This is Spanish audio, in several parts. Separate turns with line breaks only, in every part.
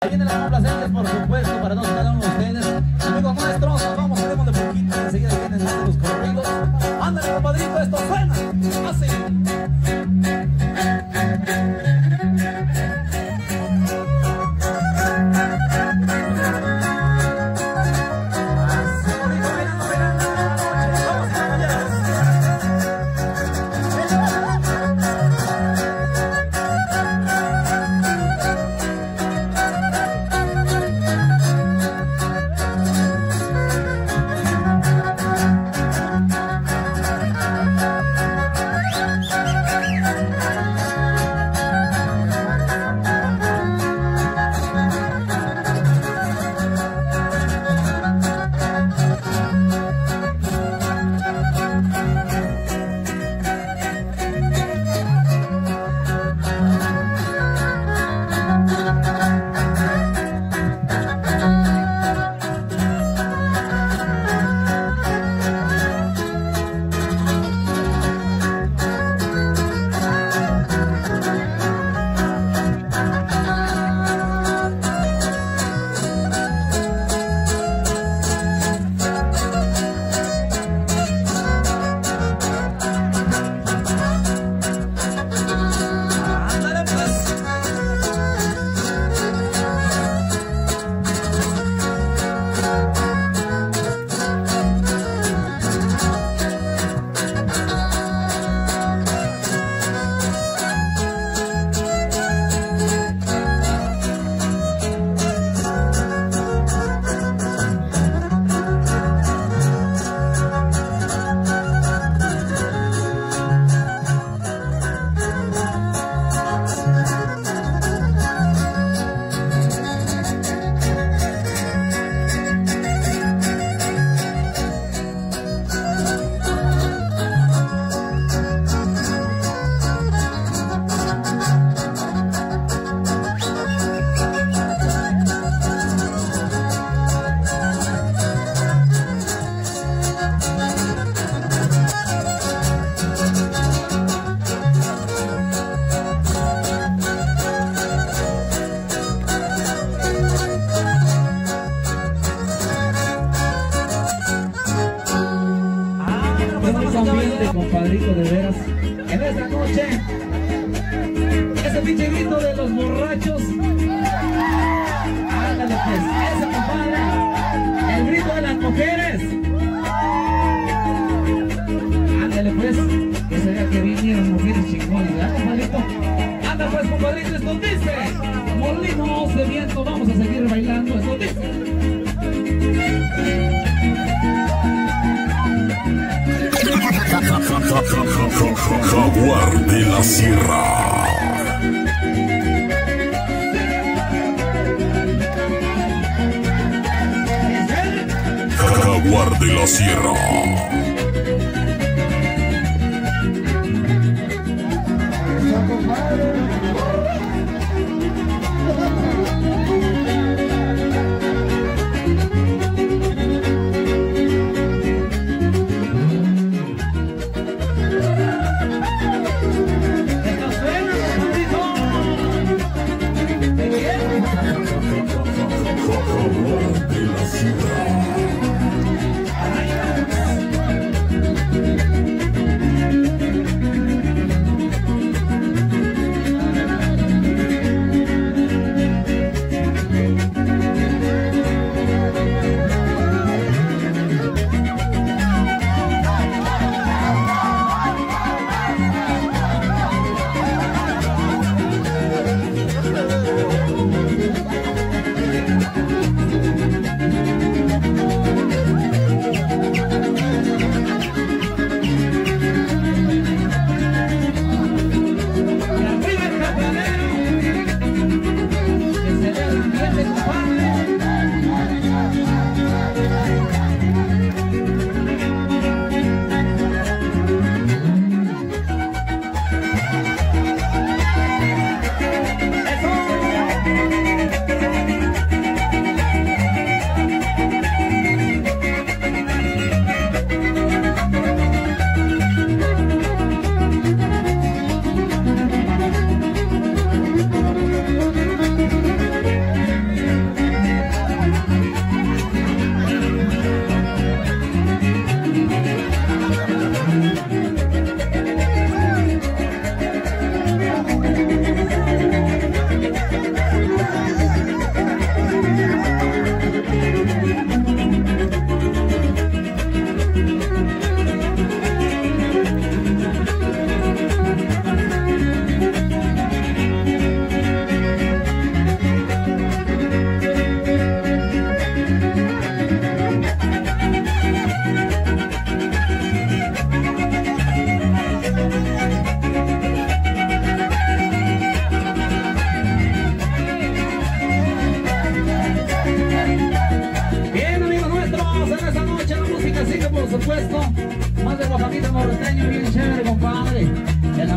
Ahí vienen las complacencias, por supuesto, para todos cada uno de ustedes. Amigos nuestros, nos vamos, haremos de poquito. Enseguida vienen los corridos. Ándale, compadrito, esto suena así.
Compadrito, de veras, en esta noche, ese pinche grito de los borrachos, ándale pues, ese compadre, el grito de las mujeres, ándale pues, que se vea que vinieron mujeres chingones, ¿verdad, compadrito? Anda pues, compadrito, esto dice, molinos de viento, vamos a seguir bailando, esto dice.
Jaguar de la Sierra. Jaguar de la Sierra.
Ay,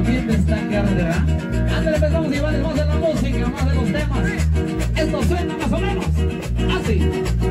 ambiente está que arde, ¿verdad? Ándale, empezamos a llevarles más de la música, más de los temas. Esto suena más o menos así.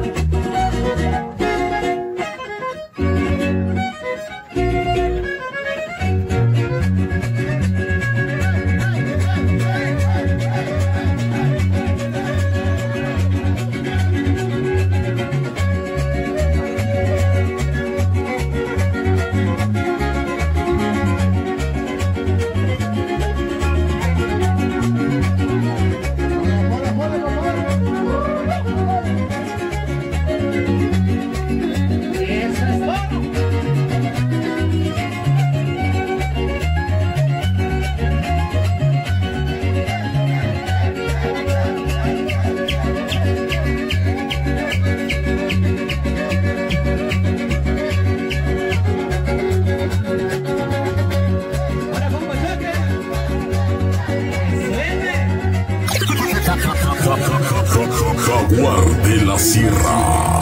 Jaguar de la Sierra.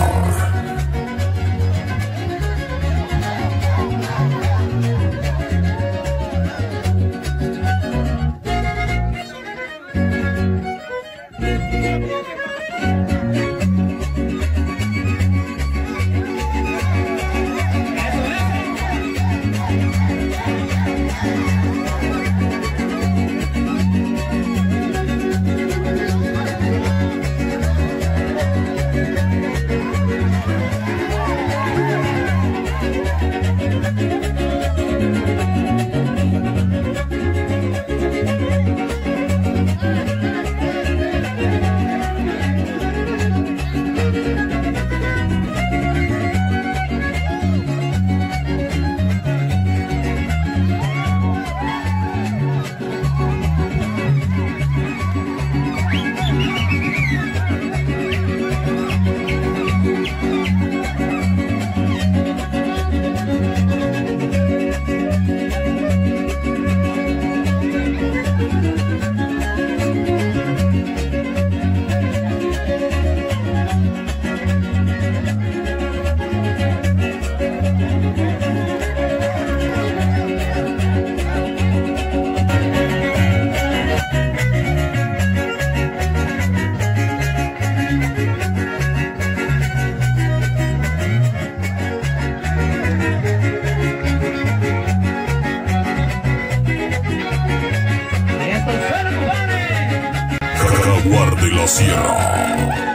Jaguar de la Sierra.